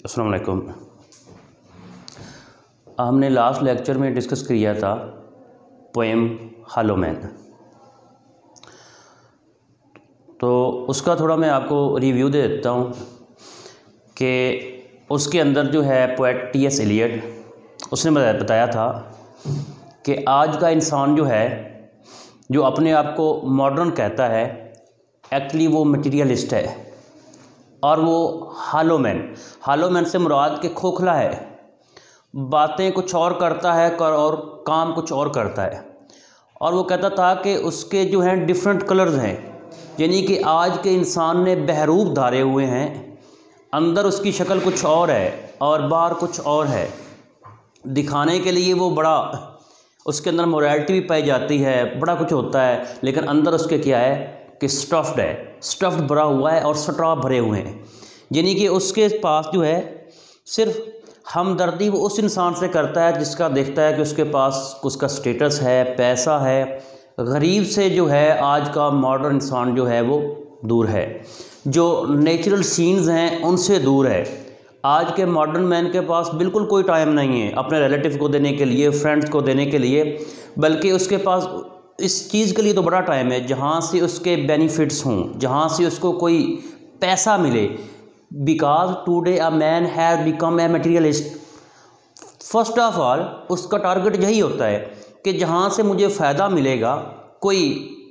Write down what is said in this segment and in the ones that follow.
अस्सलाम वालेकुम। हमने लास्ट लेक्चर में डिस्कस किया था पोएम हॉलो मैन, तो उसका थोड़ा मैं आपको रिव्यू दे देता हूँ कि उसके अंदर जो है पोएट टी.एस. एलियट उसने बताया था कि आज का इंसान जो है, जो अपने आप को मॉडर्न कहता है, एक्चुअली वो मटीरियलिस्ट है और वो हॉलो मैन से मुराद के खोखला है, बातें कुछ और करता है और काम कुछ और करता है। और वो कहता था कि उसके जो हैं डिफरेंट कलर्स हैं, यानी कि आज के इंसान ने बहरूप धारे हुए हैं, अंदर उसकी शक्ल कुछ और है और बाहर कुछ और है। दिखाने के लिए वो बड़ा, उसके अंदर मोरालिटी भी पाई जाती है, बड़ा कुछ होता है, लेकिन अंदर उसके क्या है कि स्टफ्ड भरा हुआ है और स्ट्रॉ भरे हुए हैं। यानी कि उसके पास जो है सिर्फ हमदर्दी वो उस इंसान से करता है जिसका देखता है कि उसके पास उसका स्टेटस है, पैसा है। गरीब से जो है आज का मॉडर्न इंसान जो है वो दूर है, जो नेचुरल सीन्स हैं उनसे दूर है। आज के मॉडर्न मैन के पास बिल्कुल कोई टाइम नहीं है अपने रिलेटिव को देने के लिए, फ्रेंड्स को देने के लिए, बल्कि उसके पास इस चीज़ के लिए तो बड़ा टाइम है जहाँ से उसके बेनिफिट्स हों, जहाँ से उसको कोई पैसा मिले। Because today a man has become a materialist. First of all उसका टारगेट यही होता है कि जहाँ से मुझे फ़ायदा मिलेगा, कोई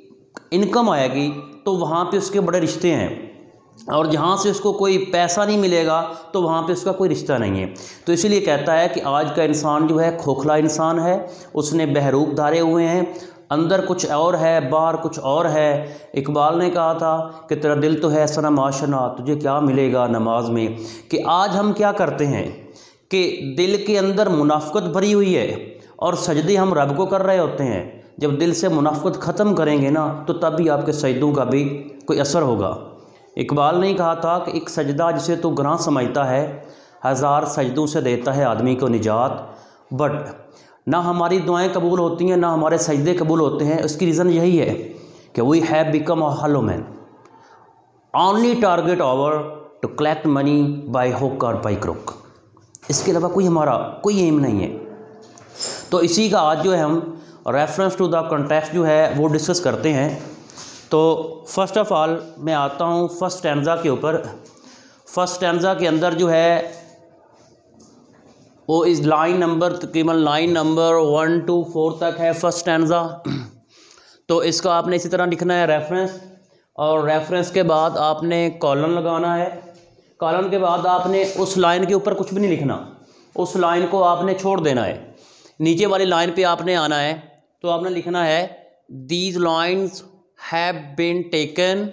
इनकम आएगी, तो वहाँ पे उसके बड़े रिश्ते हैं, और जहाँ से उसको कोई पैसा नहीं मिलेगा तो वहाँ पे उसका कोई रिश्ता नहीं है। तो इसीलिए कहता है कि आज का इंसान जो है खोखला इंसान है, उसने बहरूप धारे हुए हैं, अंदर कुछ और है, बाहर कुछ और है। इकबाल ने कहा था कि तेरा दिल तो है सनम आशना, तुझे क्या मिलेगा नमाज में। कि आज हम क्या करते हैं कि दिल के अंदर मुनाफ़क़त भरी हुई है और सजदे हम रब को कर रहे होते हैं। जब दिल से मुनाफ़क़त ख़त्म करेंगे ना, तो तब भी आपके सजदों का भी कोई असर होगा। इकबाल ने कहा था कि एक सजदा जिसे तू गुनाह समझता है, हज़ार सजदों से देता है आदमी को निजात। बट ना हमारी दुआएं कबूल होती हैं, ना हमारे सजदे कबूल होते हैं। उसकी रीज़न यही है कि we have become a hollow man, only target our to collect money by hook और बाय क्रुक। इसके अलावा कोई हमारा कोई एम नहीं है। तो इसी का आज जो है हम रेफरेंस टू द कॉन्टेक्स्ट जो है वो डिस्कस करते हैं। तो फर्स्ट ऑफ ऑल मैं आता हूँ फर्स्ट स्टैंजा के ऊपर। फर्स्ट स्टैंजा के अंदर जो है वो इस लाइन नंबर तकरीबन लाइन नंबर 1 to 4 तक है फर्स्ट स्टैंजा। तो इसका आपने इसी तरह लिखना है रेफरेंस, और रेफरेंस के बाद आपने कॉलन लगाना है। कॉलन के बाद आपने उस लाइन के ऊपर कुछ भी नहीं लिखना, उस लाइन को आपने छोड़ देना है। नीचे वाली लाइन पे आपने आना है, तो आपने लिखना है these lines have been taken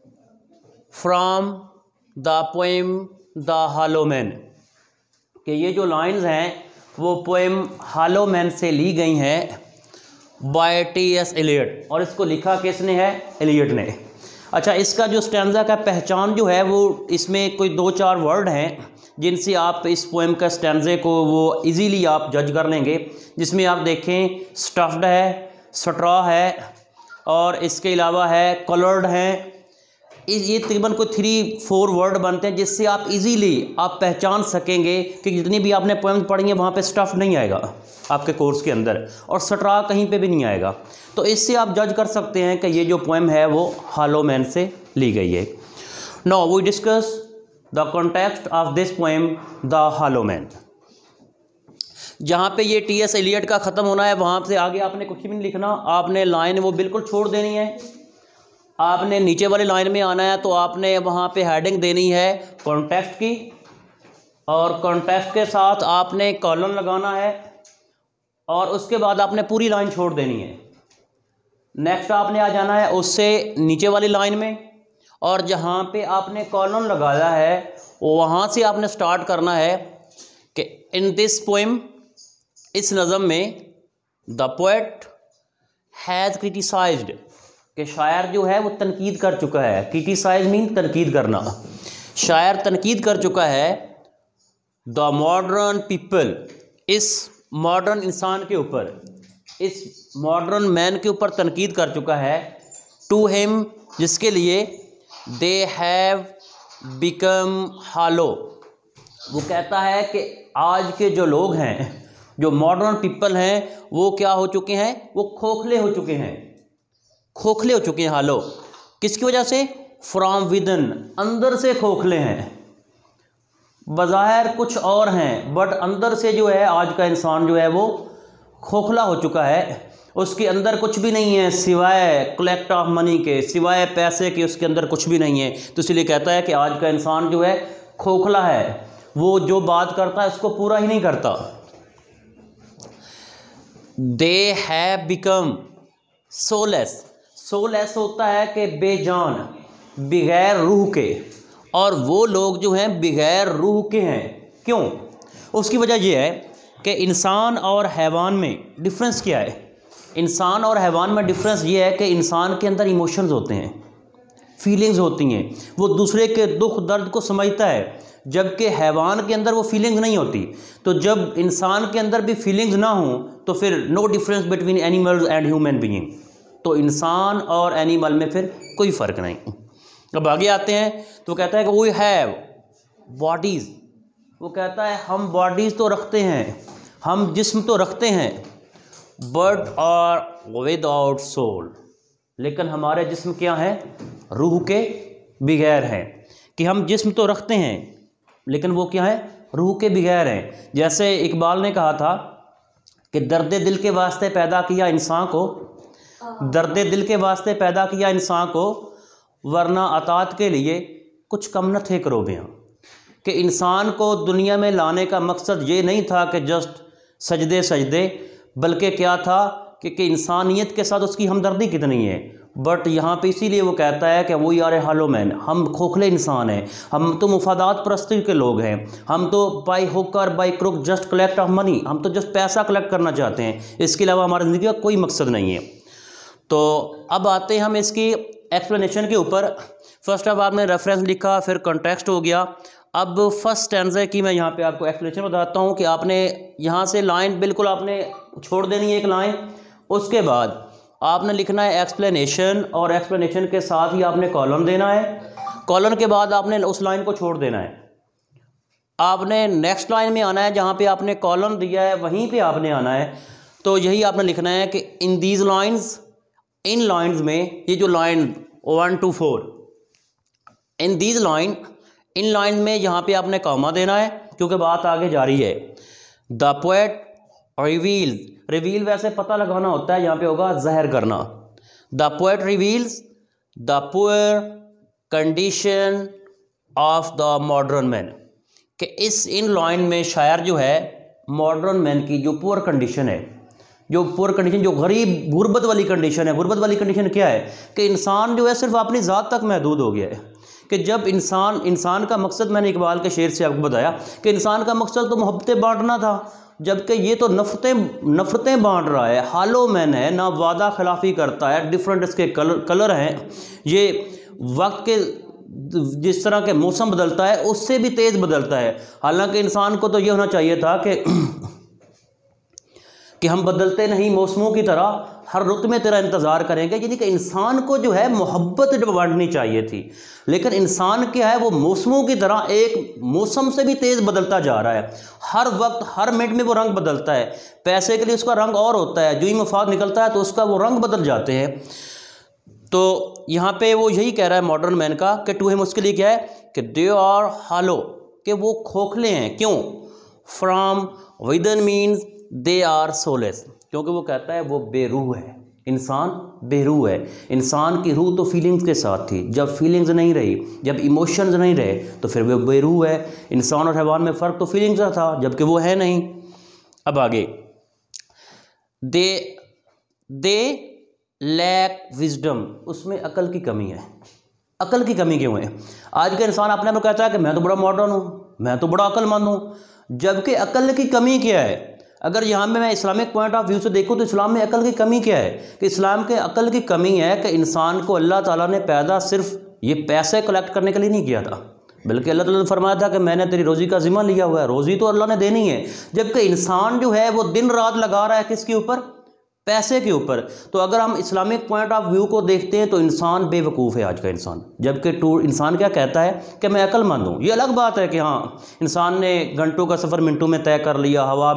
from the poem the hollow men. कि ये जो लाइंस हैं वो पोएम हॉलो मैन से ली गई हैं बाय टी.एस. एलियट। और इसको लिखा किसने है? एलियट ने। अच्छा, इसका जो स्टैंजा का पहचान जो है वो इसमें कोई 2-4 वर्ड हैं जिनसे आप इस पोएम का स्टैंजे को वो इजीली आप जज कर लेंगे। जिसमें आप देखें स्टफ्ड है, स्ट्रॉ है, और इसके अलावा है कलर्ड हैं। ये तकरीबन कोई 3-4 वर्ड बनते हैं जिससे आप इजीली आप पहचान सकेंगे कि जितनी भी आपने पोएम पढ़ी है वहाँ पे स्टफ नहीं आएगा आपके कोर्स के अंदर, और स्ट्रा कहीं पे भी नहीं आएगा। तो इससे आप जज कर सकते हैं कि ये जो पोएम है वो हॉलो मैन से ली गई है। Now we discuss the context of this poem the hollow men. जहाँ पे ये टी.एस. एलियट का ख़त्म होना है वहाँ से आगे आपने कुछ भी नहीं लिखना, आपने लाइन वो बिल्कुल छोड़ देनी है। आपने नीचे वाली लाइन में आना है, तो आपने वहाँ पे हेडिंग देनी है कॉन्टेक्स्ट की, और कॉन्टेक्स्ट के साथ आपने कॉलन लगाना है, और उसके बाद आपने पूरी लाइन छोड़ देनी है। नेक्स्ट आपने आ जाना है उससे नीचे वाली लाइन में, और जहाँ पे आपने कॉलन लगाया है वहाँ से आपने स्टार्ट करना है कि इन दिस पोएम, इस नज़म में द पोएट हैज़ क्रिटिसाइज्ड, कि शायर जो है वो तनकीद कर चुका है। क्रिटिसाइज मीन तनकीद करना। शायर तनकीद कर चुका है द मॉडर्न पीपल, इस मॉडर्न इंसान के ऊपर, इस मॉडर्न मैन के ऊपर तनकीद कर चुका है। टू हिम, जिसके लिए दे हैव बिकम हॉलो, वो कहता है कि आज के जो लोग हैं, जो मॉडर्न पीपल हैं, वो क्या हो चुके हैं, वो खोखले हो चुके हैं, खोखले हो चुके हैं। हालो किसकी वजह से? फ्रॉम विदन, अंदर से खोखले हैं। बज़ाहिर कुछ और हैं बट अंदर से जो है आज का इंसान जो है वो खोखला हो चुका है। उसके अंदर कुछ भी नहीं है सिवाय कलेक्ट ऑफ मनी के, सिवाय पैसे के उसके अंदर कुछ भी नहीं है। तो इसलिए कहता है कि आज का इंसान जो है खोखला है, वो जो बात करता है उसको पूरा ही नहीं करता। They have become soulless, soulless होता है कि बेजान, बगैर रूह के, और वो लोग जो हैं बगैर रूह के हैं। क्यों? उसकी वजह यह है कि इंसान और हैवान में डिफरेंस क्या है। इंसान और हैवान में डिफरेंस ये है कि इंसान के अंदर इमोशंस होते हैं, फीलिंग्स होती हैं, वो दूसरे के दुख दर्द को समझता है, जबकि हैवान के अंदर वो फीलिंग्स नहीं होती। तो जब इंसान के अंदर भी फीलिंग्स ना हो तो फिर no difference between animals and human being. तो इंसान और एनिमल में फिर कोई फ़र्क नहीं। अब आगे आते हैं तो कहता है कि वी हैव बॉडीज़, वो कहता है हम बॉडीज़ तो रखते हैं, हम जिस्म तो रखते हैं, बट आर विदाउट सोल, लेकिन हमारे जिस्म क्या हैं? रूह के बगैर हैं। कि हम जिस्म तो रखते हैं लेकिन वो क्या है? रूह के बगैर हैं। जैसे इकबाल ने कहा था कि दर्द दिल के वास्ते पैदा किया इंसान को, दर्द दिल के वास्ते पैदा किया इंसान को, वरना अतात के लिए कुछ कम न थे करोबियाँ। कि इंसान को दुनिया में लाने का मकसद ये नहीं था कि जस्ट सजदे सजदे, बल्कि क्या था कि इंसानियत के साथ उसकी हमदर्दी कितनी है। बट यहाँ पे इसीलिए वो कहता है कि वो यार हालो मैन, हम खोखले इंसान हैं, हम तो मुफादात परस्ती के लोग हैं, हम तो बाई हुक और by crook just collect of money, हम तो जस्ट पैसा कलेक्ट करना चाहते हैं, इसके अलावा हमारी ज़िंदगी का कोई मकसद नहीं है। तो अब आते हैं हम इसकी एक्सप्लेनेशन के ऊपर। फर्स्ट ऑफ आपने रेफरेंस लिखा, फिर कॉन्टेक्स्ट हो गया। अब फर्स्ट स्टैंजा की मैं यहाँ पे आपको एक्सप्लेनेशन बताता हूँ कि आपने यहाँ से लाइन बिल्कुल आपने छोड़ देनी है एक लाइन, उसके बाद आपने लिखना है एक्सप्लेनेशन, और एक्सप्लेनेशन के साथ ही आपने कॉलम देना है। कॉलम के बाद आपने उस लाइन को छोड़ देना है। आपने नेक्स्ट लाइन में आना है, जहाँ पे आपने कॉलम दिया है वहीं पे आपने आना है। तो यही आपने लिखना है कि इन दीज लाइन्स, इन लाइन्स में, ये जो line 1 to 4, in these line, इन लाइन में यहाँ पे आपने कॉमा देना है क्योंकि बात आगे जा रही है। द पोएट रिवील्स, रिवील वैसे पता लगाना होता है, यहाँ पे होगा ज़ाहिर करना। The poet reveals the poor condition of the modern man, कि इस इन लाइन में शायर जो है मॉडर्न मैन की जो पुअर कंडीशन है, जो पुअर कंडीशन, जो गरीब गुर्बत वाली कंडीशन है। गुर्बत वाली कंडीशन क्या है? कि इंसान जो है सिर्फ अपनी ज़ात तक महदूद हो गया है। कि जब इंसान का मकसद, मैंने इकबाल के शेर से आपको बताया कि इंसान का मकसद तो मोहब्बतें बांटना था, जबकि ये तो नफ़रतें बांट रहा है, हालो मैन है, ना वादा खिलाफ़ी करता है, डिफरेंट इसके कलर हैं, ये वक्त के जिस तरह के मौसम बदलता है उससे भी तेज़ बदलता है। हालांकि इंसान को तो ये होना चाहिए था कि हम बदलते नहीं मौसमों की तरह, हर रुत में तेरा इंतज़ार करेंगे। यानी कि इंसान को जो है मोहब्बत बांटनी चाहिए थी, लेकिन इंसान क्या है, वो मौसमों की तरह एक मौसम से भी तेज़ बदलता जा रहा है। हर वक्त हर मिनट में वो रंग बदलता है। पैसे के लिए उसका रंग और होता है, जो ही मफाद निकलता है तो उसका वो रंग बदल जाते हैं। तो यहाँ पे वो यही कह रहा है मॉडर्न मैन का कि टू हिम, उसके लिए क्या है कि दे आर हालो, कि वो खोखले हैं। क्यों? From within means they are soulless, क्योंकि वो कहता है वो बेरूह है, इंसान बेरूह है। इंसान की रूह तो फीलिंग्स के साथ थी, जब फीलिंग्स नहीं रही, जब इमोशंस नहीं रहे तो फिर वो बेरूह है। इंसान और हैवान में फ़र्क तो फीलिंग्स का था, जबकि वो है नहीं। अब आगे, दे लैक विजडम, उसमें अकल की कमी है। अकल की कमी क्यों है? आज का इंसान अपने आप कहता है कि मैं तो बड़ा मॉडर्न हूँ, मैं तो बड़ा अक्लमंद हूँ, जबकि अकल की कमी क्या है? अगर यहाँ में मैं इस्लामिक पॉइंट ऑफ व्यू से देखूँ तो इस्लाम में अकल की कमी क्या है? कि इस्लाम के अकल की कमी है कि इंसान को अल्लाह ताला ने पैदा सिर्फ ये पैसे कलेक्ट करने के लिए नहीं किया था, बल्कि अल्लाह ताला ने फरमाया था कि मैंने तेरी रोज़ी का ज़िम्मा लिया हुआ है, रोज़ी तो अल्लाह ने देनी है। जबकि इंसान जो है वो दिन रात लगा रहा है किसके ऊपर? पैसे के ऊपर। तो अगर हम इस्लामिक पॉइंट ऑफ व्यू को देखते हैं तो इंसान बेवकूफ़ है आज का इंसान, जबकि इंसान क्या कहता है कि मैं अक्लमंद हूँ। ये अलग बात है कि हाँ इंसान ने घंटों का सफ़र मिनटों में तय कर लिया, हवा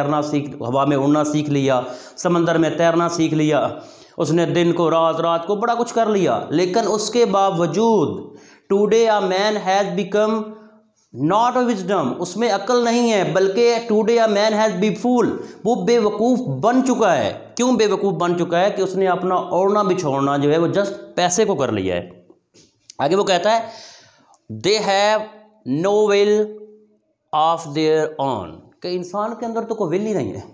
में उड़ना सीख लिया, समंदर में तैरना सीख लिया, उसने दिन को रात को बड़ा कुछ कर लिया, लेकिन उसके बावजूद today a man has become not a wisdom, उसमें अक्ल नहीं है, बल्कि today a man has be fool, वो बेवकूफ़ बन चुका है। क्यों बेवकूफ़ बन चुका है? कि उसने अपना ओढ़ना बिछोड़ना जो है वो जस्ट पैसे को कर लिया है। आगे वो कहता है they have no will of their own, कि इंसान के अंदर तो कोई विल ही नहीं है।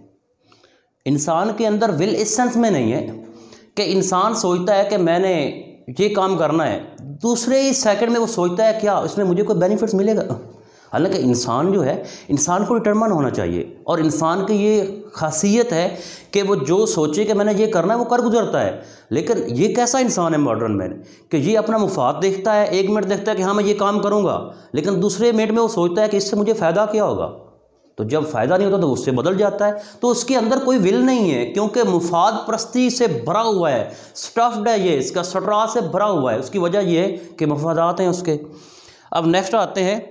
इंसान के अंदर विल इस सेंस में नहीं है कि इंसान सोचता है कि मैंने ये काम करना है, दूसरे ही सेकंड में वो सोचता है क्या इसमें मुझे कोई बेनिफिट्स मिलेगा। हालांकि इंसान जो है, इंसान को डिटरमाइन होना चाहिए, और इंसान की ये खासियत है कि वो जो सोचे कि मैंने ये करना है वो कर गुजरता है। लेकिन ये कैसा इंसान है मॉडर्न मैन कि ये अपना मुफाद देखता है, एक मिनट देखता है कि हाँ मैं ये काम करूँगा, लेकिन दूसरे मिनट में वो सोचता है कि इससे मुझे फ़ायदा क्या होगा। तो जब फ़ायदा नहीं होता तो उससे बदल जाता है। तो उसके अंदर कोई विल नहीं है, क्योंकि मुफाद परस्ती से भरा हुआ है, स्टफ्ड है, ये इसका स्ट्रा से भरा हुआ है। उसकी वजह ये है कि मफादात हैं उसके। अब नेक्स्ट आते हैं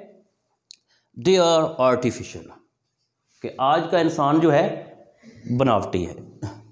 दे आर आर्टिफिशियल, कि आज का इंसान जो है बनावटी है।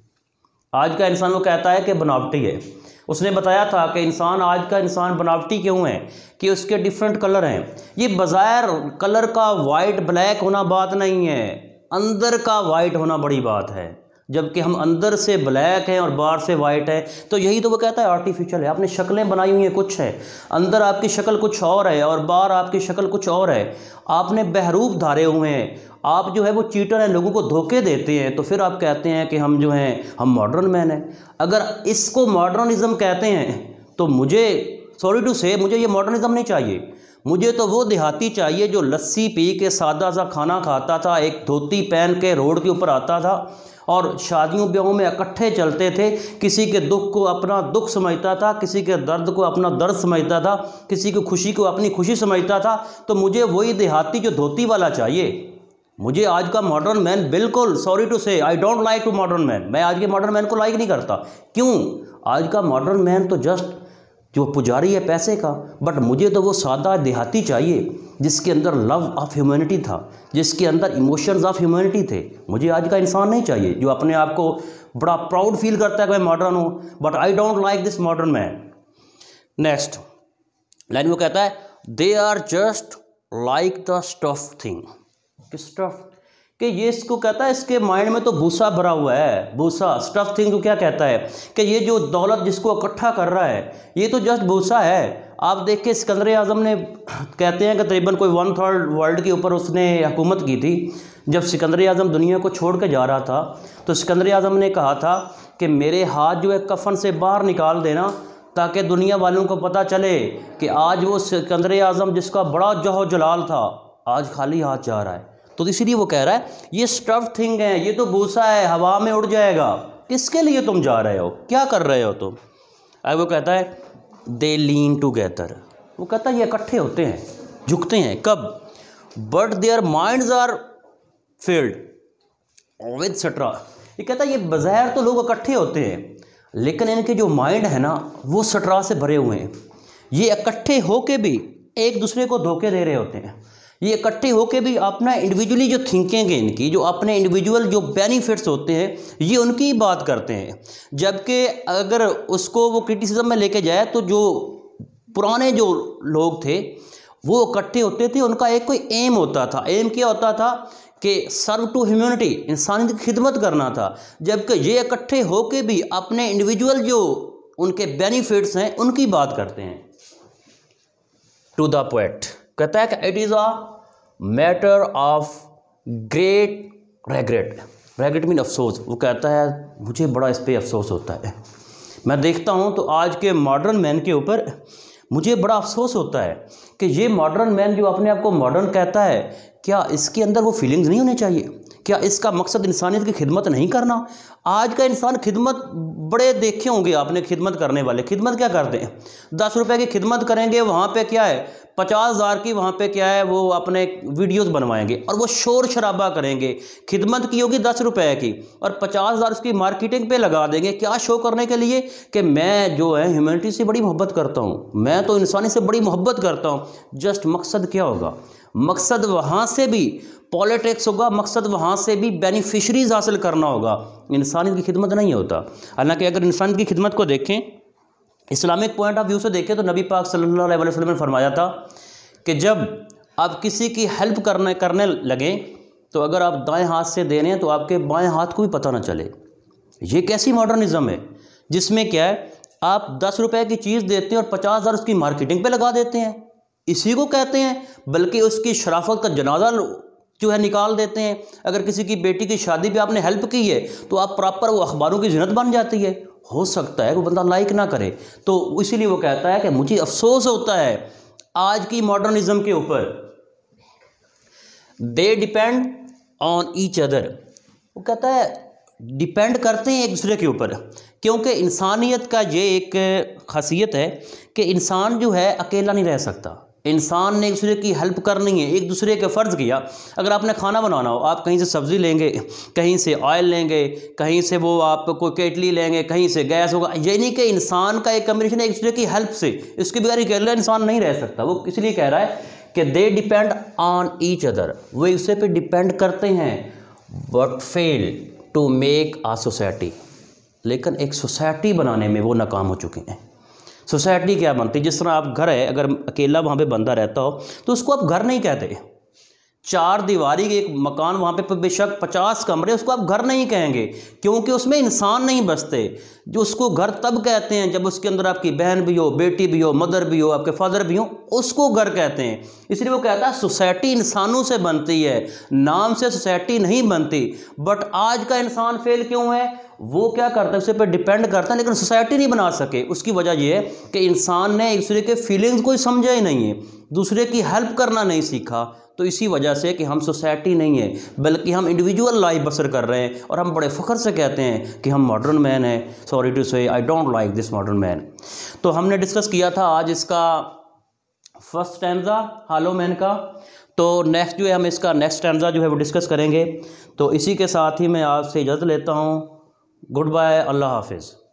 आज का इंसान वो कहता है कि बनावटी है। उसने बताया था कि आज का इंसान बनावटी क्यों है, कि उसके डिफरेंट कलर हैं। ये बज़ाहिर कलर का वाइट ब्लैक होना बात नहीं है, अंदर का वाइट होना बड़ी बात है। जबकि हम अंदर से ब्लैक हैं और बाहर से वाइट है, तो यही तो वो कहता है आर्टिफिशियल है। आपने शक्लें बनाई हुई हैं कुछ है, अंदर आपकी शक्ल कुछ और है और बाहर आपकी शक्ल कुछ और है। आपने बहरूप धारे हुए हैं, आप जो है वो चीटर हैं, लोगों को धोखे देते हैं, तो फिर आप कहते हैं कि हम जो हैं हम मॉडर्न मैन हैं। अगर इसको मॉडर्निज़म कहते हैं तो मुझे सॉरी टू से मुझे ये मॉडर्निज़म नहीं चाहिए। मुझे तो वो देहाती चाहिए जो लस्सी पी के सादा सा खाना खाता था, एक धोती पहन के रोड के ऊपर आता था और शादियों ब्याहों में इकट्ठे चलते थे। किसी के दुख को अपना दुख समझता था, किसी के दर्द को अपना दर्द समझता था, किसी की खुशी को अपनी खुशी समझता था। तो मुझे वही देहाती जो धोती वाला चाहिए। मुझे आज का मॉडर्न मैन बिल्कुल sorry to say I don't like to modern man, मैं आज के मॉडर्न मैन को लाइक नहीं करता। क्यों? आज का मॉडर्न मैन तो जस्ट जो पुजारी है पैसे का, बट मुझे तो वो सादा देहाती चाहिए जिसके अंदर लव ऑफ ह्यूमैनिटी था, जिसके अंदर इमोशंस ऑफ ह्यूमैनिटी थे। मुझे आज का इंसान नहीं चाहिए जो अपने आप को बड़ा प्राउड फील करता है कि मैं मॉडर्न हूँ, but I don't like this modern man. Next line वो कहता है they are just like the stuff thing, कि स्टफ कि ये इसको कहता है इसके माइंड में तो भूसा भरा हुआ है, भूसा। स्टफ थिंग को क्या कहता है कि ये जो दौलत जिसको इकट्ठा कर रहा है ये तो जस्ट भूसा है। आप देख के सिकंदर आज़म ने कहते हैं कि तकरीबन कोई 1/3 वर्ल्ड के ऊपर उसने हुकूमत की थी। जब सिकंदर आज़म दुनिया को छोड़ के जा रहा था तो सिकंदर आज़म ने कहा था कि मेरे हाथ जो है कफन से बाहर निकाल देना, ताकि दुनिया वालों को पता चले कि आज वो सिकंदर आज़म जिसका बड़ा जहो जलाल था आज खाली हाथ जा रहा है। तो इसीलिए वो कह रहा है ये स्टफ थिंग है, ये तो भूसा है, हवा में उड़ जाएगा। किसके लिए तुम जा रहे हो, क्या कर रहे हो तुम? अब वो कहता है दे लीन टूगेदर, वो कहता है ये इकट्ठे होते हैं, झुकते हैं। कब? But their minds are filled with straw, ये कहता है ये बज़ाहिर तो लोग इकट्ठे होते हैं, लेकिन इनके जो माइंड है ना वो सट्रा से भरे हुए हैं। ये इकट्ठे होके भी एक दूसरे को धोखे दे रहे होते हैं। ये इकट्ठे होके भी अपना इंडिविजुअली जो थिंकिंग है इनकी, जो अपने इंडिविजुअल जो बेनिफिट्स होते हैं ये उनकी ही बात करते हैं। जबकि अगर उसको वो क्रिटिसिज्म में लेके जाए तो जो पुराने जो लोग थे वो इकट्ठे होते थे, उनका एक कोई एम होता था। एम क्या होता था कि सर्व टू ह्यूमैनिटी, इंसानियत की खिदमत करना था। जबकि ये इकट्ठे होके भी अपने इंडिविजुअल जो उनके बेनिफिट्स हैं उनकी बात करते हैं। टू द पोएट कहता है कि it is a matter of great regret, regret mean अफसोस। वो कहता है मुझे बड़ा इस पर अफसोस होता है। मैं देखता हूँ तो आज के मॉडर्न मैन के ऊपर मुझे बड़ा अफसोस होता है कि ये मॉडर्न मैन जो अपने आप को मॉडर्न कहता है, क्या इसके अंदर वो फीलिंग्स नहीं होने चाहिए? क्या इसका मकसद इंसानियत की खिदमत नहीं करना? आज का इंसान खिदमत, बड़े देखे होंगे आपने खिदमत करने वाले, खिदमत क्या करते हैं? 10 रुपए की खिदमत करेंगे, वहाँ पे क्या है 50,000 की, वहाँ पे क्या है वो अपने वीडियोस बनवाएंगे और वो शोर शराबा करेंगे। खिदमत की होगी 10 रुपए की और 50,000 उसकी मार्केटिंग पे लगा देंगे। क्या शो करने के लिए कि मैं जो है ह्यूमैनिटी से बड़ी मोहब्बत करता हूँ, मैं तो इंसानी से बड़ी मोहब्बत करता हूँ। जस्ट मकसद क्या होगा? मकसद वहाँ से भी पॉलिटिक्स होगा, मकसद वहाँ से भी बेनिफिशरीज हासिल करना होगा, इंसानियत की खिदमत नहीं होता। हालांकि अगर इंसानियत की खिदमत को देखें, इस्लामिक पॉइंट ऑफ व्यू से देखें, तो नबी पाक सल्लल्लाहु अलैहि वसल्लम ने फरमाया था कि जब आप किसी की हेल्प करने लगें, तो अगर आप दाएं हाथ से दे रहे हैं तो आपके बाएं हाथ को भी पता ना चले। ये कैसी मॉडर्निज्म है जिसमें क्या है, आप 10 रुपए की चीज़ देते हैं और 50,000 उसकी मार्केटिंग पे लगा देते हैं। इसी को कहते हैं, बल्कि उसकी शराफत का जनाजा जो है निकाल देते हैं। अगर किसी की बेटी की शादी पे आपने हेल्प की है तो आप प्रॉपर वो अखबारों की जिन्नत बन जाती है। हो सकता है वो बंदा लाइक ना करे, तो इसीलिए वो कहता है कि मुझे अफसोस होता है आज की मॉडर्निज्म के ऊपर, they depend on each other. वो कहता है डिपेंड करते हैं एक दूसरे के ऊपर, क्योंकि इंसानियत का ये एक खासियत है कि इंसान जो है अकेला नहीं रह सकता। इंसान ने एक दूसरे की हेल्प करनी है, एक दूसरे के फ़र्ज़ किया। अगर आपने खाना बनाना हो, आप कहीं से सब्ज़ी लेंगे, कहीं से ऑयल लेंगे, कहीं से वो आप कोई केटली लेंगे, कहीं से गैस होगा। ये नहीं कि इंसान का एक कम्बिनेशन है एक दूसरे की हेल्प से, इसके बगैर अकेला इंसान नहीं रह सकता। वो इसलिए कह रहा है कि they depend on each other, वो एक दूसरे पर डिपेंड करते हैं, but fail to make a society, लेकिन एक सोसाइटी बनाने में वो नाकाम हो चुके हैं। सोसाइटी क्या बनती है? जिस तरह आप घर है, अगर अकेला वहाँ पे बंदा रहता हो तो उसको आप घर नहीं कहते। 4 दीवारी एक मकान, वहाँ पे बेशक 50 कमरे, उसको आप घर नहीं कहेंगे, क्योंकि उसमें इंसान नहीं बसते। जो उसको घर तब कहते हैं जब उसके अंदर आपकी बहन भी हो, बेटी भी हो, मदर भी हो, आपके फादर भी हो, उसको घर कहते हैं। इसलिए वो कहता है सोसाइटी इंसानों से बनती है, नाम से सोसाइटी नहीं बनती। बट आज का इंसान फेल क्यों है? वो क्या करता है, उसे पर डिपेंड करता है, लेकिन सोसाइटी नहीं बना सके। उसकी वजह यह है कि इंसान ने एक दूसरे के फीलिंग्स को समझा ही नहीं है, दूसरे की हेल्प करना नहीं सीखा। तो इसी वजह से कि हम सोसाइटी नहीं है, बल्कि हम इंडिविजुअल लाइफ बसर कर रहे हैं, और हम बड़े फ़ख्र से कहते हैं कि हम मॉडर्न मैन हैं। Sorry to say, I don't like this modern man. तो हमने डिस्कस किया था आज इसका फर्स्ट स्टैंजा हालो मैन का। तो नेक्स्ट जो है हम इसका नेक्स्ट स्टैंजा जो है वो डिस्कस करेंगे। तो इसी के साथ ही मैं आपसे इजाज़त लेता हूँ। गुड बाय, अल्लाह हाफिज़।